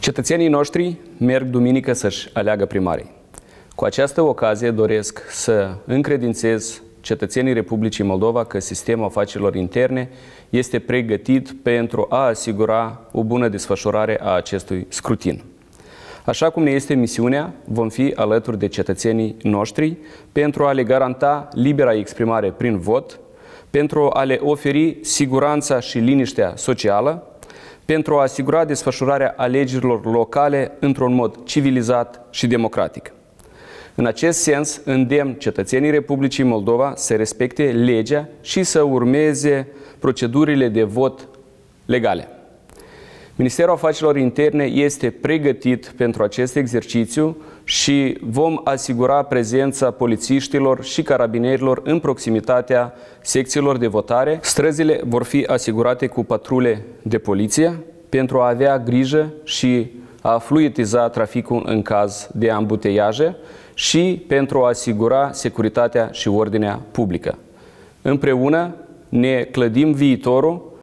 Cetățenii noștri merg duminică să-și aleagă primarii. Cu această ocazie doresc să încredințez cetățenii Republicii Moldova că sistemul afacerilor interne este pregătit pentru a asigura o bună desfășurare a acestui scrutin. Așa cum ne este misiunea, vom fi alături de cetățenii noștri pentru a le garanta libera exprimare prin vot, pentru a le oferi siguranța și liniștea socială, pentru a asigura desfășurarea alegerilor locale într-un mod civilizat și democratic. În acest sens, îndemn cetățenii Republicii Moldova să respecte legea și să urmeze procedurile de vot legale. Ministerul Afacerilor Interne este pregătit pentru acest exercițiu și vom asigura prezența polițiștilor și carabinerilor în proximitatea secțiilor de votare. Străzile vor fi asigurate cu patrule de poliție pentru a avea grijă și a fluidiza traficul în caz de ambuteiaje și pentru a asigura securitatea și ordinea publică. Împreună ne clădim viitorul